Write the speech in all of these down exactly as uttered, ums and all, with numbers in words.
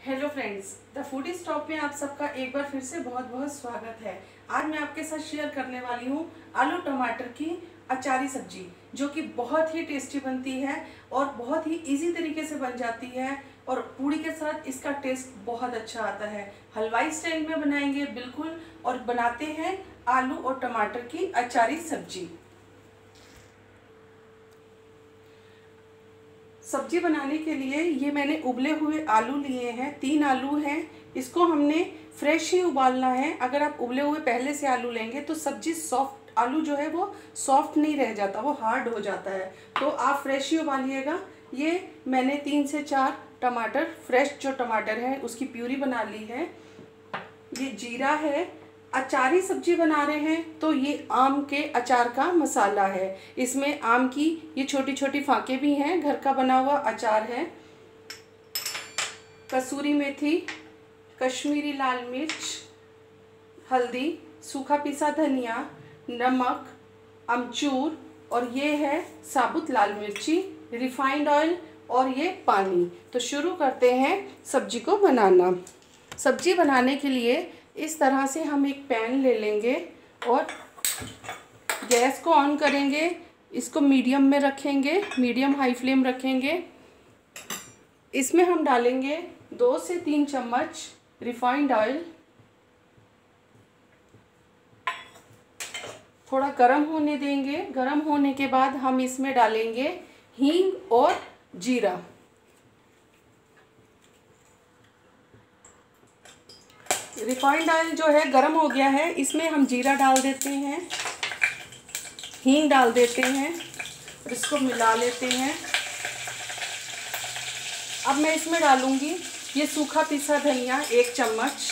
Hello friends, the foodie stop में आप सबका एक बार फिर से बहुत बहुत स्वागत है। आज मैं आपके साथ शेयर करने वाली हूँ आलू टमाटर की अचारी सब्जी, जो कि बहुत ही टेस्टी बनती है और बहुत ही इजी तरीके से बन जाती है और पूड़ी के साथ इसका टेस्ट बहुत अच्छा आता है। हलवाई स्टाइल में बनाएंगे बिल्कुल, और बनाते हैं आलू और टमाटर की अचारी सब्जी। सब्जी बनाने के लिए ये मैंने उबले हुए आलू लिए हैं, तीन आलू हैं। इसको हमने फ्रेश ही उबालना है। अगर आप उबले हुए पहले से आलू लेंगे तो सब्जी सॉफ्ट, आलू जो है वो सॉफ्ट नहीं रह जाता, वो हार्ड हो जाता है। तो आप फ्रेश ही उबालिएगा। ये मैंने तीन से चार टमाटर, फ्रेश जो टमाटर है उसकी प्यूरी बना ली है। ये जीरा है। अचारी सब्जी बना रहे हैं तो ये आम के अचार का मसाला है। इसमें आम की ये छोटी छोटी फांके भी हैं, घर का बना हुआ अचार है। कसूरी मेथी, कश्मीरी लाल मिर्च, हल्दी, सूखा पिसा धनिया, नमक, अमचूर, और ये है साबुत लाल मिर्ची, रिफाइंड ऑयल और ये पानी। तो शुरू करते हैं सब्जी को बनाना। सब्जी बनाने के लिए इस तरह से हम एक पैन ले लेंगे और गैस को ऑन करेंगे। इसको मीडियम में रखेंगे, मीडियम हाई फ्लेम रखेंगे। इसमें हम डालेंगे दो से तीन चम्मच रिफाइंड ऑयल। थोड़ा गरम होने देंगे। गरम होने के बाद हम इसमें डालेंगे हींग और जीरा। रिफाइंड ऑयल जो है गरम हो गया है, इसमें हम जीरा डाल देते हैं, हींग डाल देते हैं और इसको मिला लेते हैं। अब मैं इसमें डालूंगी ये सूखा पिसा धनिया एक चम्मच,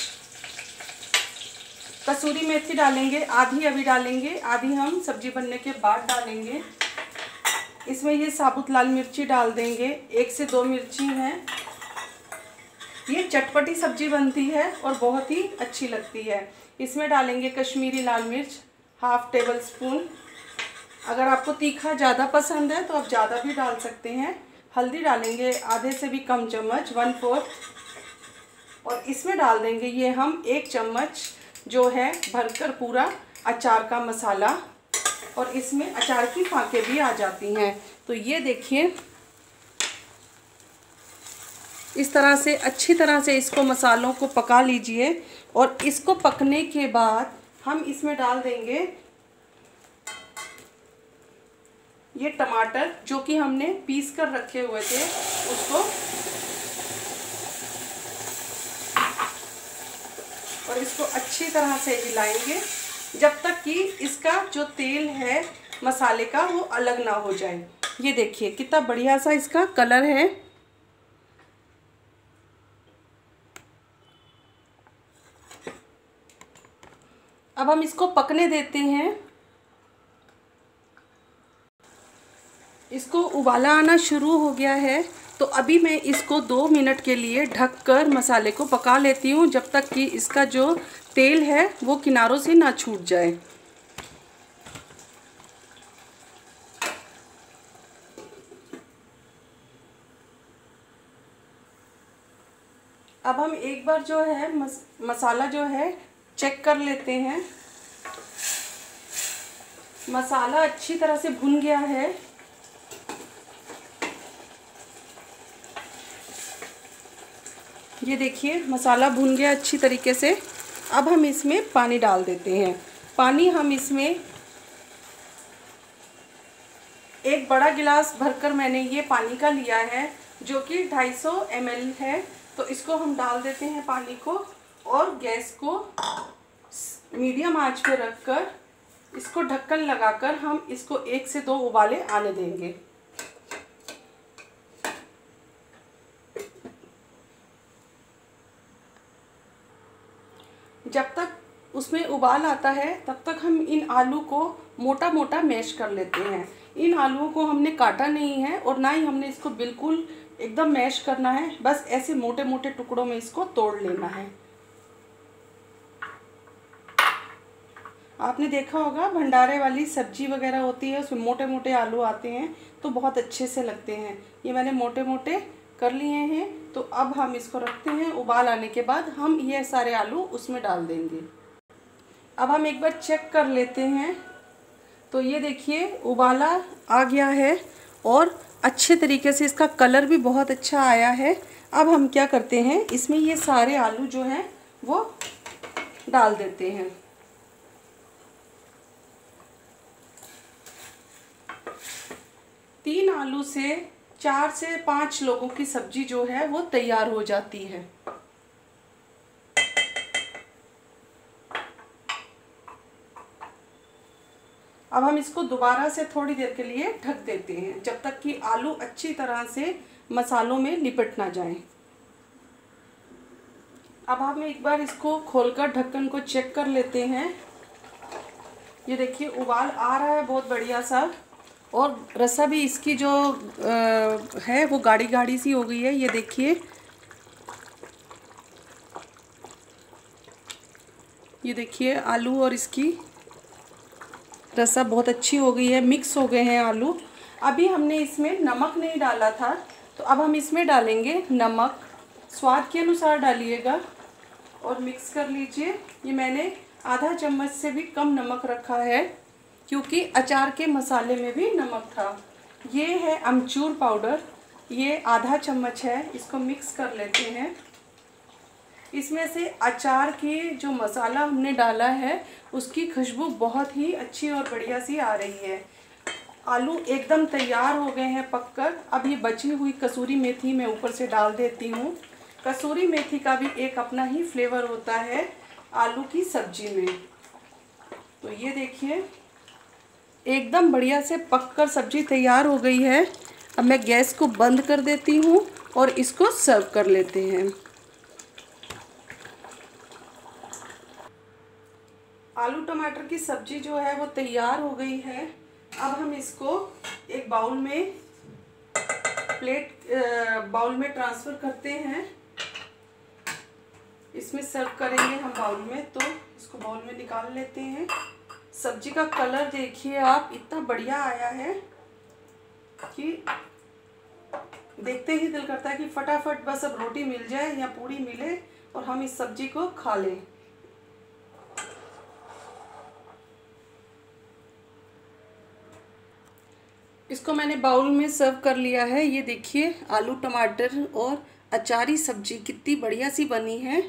कसूरी मेथी डालेंगे आधी, अभी डालेंगे आधी हम सब्जी बनने के बाद डालेंगे। इसमें ये साबुत लाल मिर्ची डाल देंगे, एक से दो मिर्ची हैं। ये चटपटी सब्जी बनती है और बहुत ही अच्छी लगती है। इसमें डालेंगे कश्मीरी लाल मिर्च हाफ टेबल स्पून। अगर आपको तीखा ज़्यादा पसंद है तो आप ज़्यादा भी डाल सकते हैं। हल्दी डालेंगे आधे से भी कम चम्मच, वन फोर्थ। और इसमें डाल देंगे ये हम एक चम्मच जो है भरकर पूरा अचार का मसाला, और इसमें अचार की फांके भी आ जाती हैं। तो ये देखिए, इस तरह से अच्छी तरह से इसको मसालों को पका लीजिए। और इसको पकने के बाद हम इसमें डाल देंगे ये टमाटर जो कि हमने पीस कर रखे हुए थे उसको, और इसको अच्छी तरह से हिलाएंगे जब तक कि इसका जो तेल है मसाले का वो अलग ना हो जाए। ये देखिए कितना बढ़िया सा इसका कलर है। अब हम इसको पकने देते हैं। इसको उबाला आना शुरू हो गया है, तो अभी मैं इसको दो मिनट के लिए ढककर मसाले को पका लेती हूँ, जब तक कि इसका जो तेल है वो किनारों से ना छूट जाए। अब हम एक बार जो है मस, मसाला जो है चेक कर लेते हैं। मसाला अच्छी तरह से भुन गया है। ये देखिए मसाला भुन गया अच्छी तरीके से। अब हम इसमें पानी डाल देते हैं। पानी हम इसमें एक बड़ा गिलास भरकर मैंने ये पानी का लिया है, जो कि दो सौ पचास एम एल है। तो इसको हम डाल देते हैं पानी को, और गैस को मीडियम आंच पे रखकर इसको ढक्कन लगाकर हम इसको एक से दो उबाले आने देंगे। जब तक उसमें उबाल आता है तब तक हम इन आलू को मोटा मोटा मैश कर लेते हैं। इन आलूओं को हमने काटा नहीं है और ना ही हमने इसको बिल्कुल एकदम मैश करना है, बस ऐसे मोटे मोटे टुकड़ों में इसको तोड़ लेना है। आपने देखा होगा भंडारे वाली सब्जी वगैरह होती है, उसमें मोटे मोटे आलू आते हैं तो बहुत अच्छे से लगते हैं। ये मैंने मोटे मोटे कर लिए हैं। तो अब हम इसको रखते हैं। उबाल आने के बाद हम ये सारे आलू उसमें डाल देंगे। अब हम एक बार चेक कर लेते हैं। तो ये देखिए उबाला आ गया है और अच्छे तरीके से इसका कलर भी बहुत अच्छा आया है। अब हम क्या करते हैं, इसमें ये सारे आलू जो हैं वो डाल देते हैं। तीन आलू से चार से पाँच लोगों की सब्जी जो है वो तैयार हो जाती है। अब हम इसको दोबारा से थोड़ी देर के लिए ढक देते हैं, जब तक कि आलू अच्छी तरह से मसालों में लिपट ना जाए। अब हम एक बार इसको खोलकर ढक्कन को चेक कर लेते हैं। ये देखिए उबाल आ रहा है बहुत बढ़िया सा, और रसा भी इसकी जो आ, है वो गाढ़ी गाढ़ी सी हो गई है। ये देखिए, ये देखिए आलू और इसकी रसा बहुत अच्छी हो गई है, मिक्स हो गए हैं आलू। अभी हमने इसमें नमक नहीं डाला था, तो अब हम इसमें डालेंगे नमक। स्वाद के अनुसार डालिएगा और मिक्स कर लीजिए। ये मैंने आधा चम्मच से भी कम नमक रखा है, क्योंकि अचार के मसाले में भी नमक था। ये है अमचूर पाउडर, ये आधा चम्मच है। इसको मिक्स कर लेते हैं। इसमें से अचार की जो मसाला हमने डाला है उसकी खुशबू बहुत ही अच्छी और बढ़िया सी आ रही है। आलू एकदम तैयार हो गए हैं पककर। अब ये बची हुई कसूरी मेथी मैं ऊपर से डाल देती हूँ। कसूरी मेथी का भी एक अपना ही फ्लेवर होता है आलू की सब्जी में। तो ये देखिए एकदम बढ़िया से पककर सब्जी तैयार हो गई है। अब मैं गैस को बंद कर देती हूँ और इसको सर्व कर लेते हैं। आलू टमाटर की सब्जी जो है वो तैयार हो गई है। अब हम इसको एक बाउल में प्लेट बाउल में ट्रांसफ़र करते हैं। इसमें सर्व करेंगे हम बाउल में, तो इसको बाउल में निकाल लेते हैं। सब्जी का कलर देखिए आप, इतना बढ़िया आया है कि देखते ही दिल करता है कि फटाफट बस अब रोटी मिल जाए या पूड़ी मिले और हम इस सब्जी को खा लें। इसको मैंने बाउल में सर्व कर लिया है। ये देखिए आलू टमाटर और अचारी सब्जी कितनी बढ़िया सी बनी है।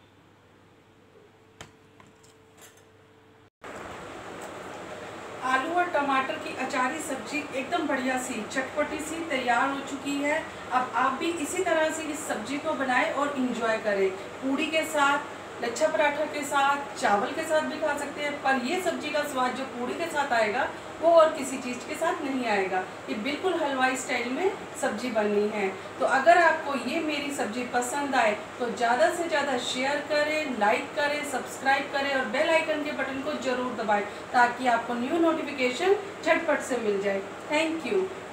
आलू और टमाटर की अचारी सब्जी एकदम बढ़िया सी चटपटी सी तैयार हो चुकी है। अब आप भी इसी तरह से इस सब्जी को बनाएं और इंजॉय करें। पूड़ी के साथ, लच्छा पराठा के साथ, चावल के साथ भी खा सकते हैं, पर ये सब्जी का स्वाद जो पूड़ी के साथ आएगा वो और किसी चीज़ के साथ नहीं आएगा। ये बिल्कुल हलवाई स्टाइल में सब्जी बननी है। तो अगर आपको ये मेरी सब्जी पसंद आए तो ज़्यादा से ज़्यादा शेयर करें, लाइक करें, सब्सक्राइब करें और बेल आइकन के बटन को ज़रूर दबाएं, ताकि आपको न्यू नोटिफिकेशन झटपट से मिल जाए। Thank you.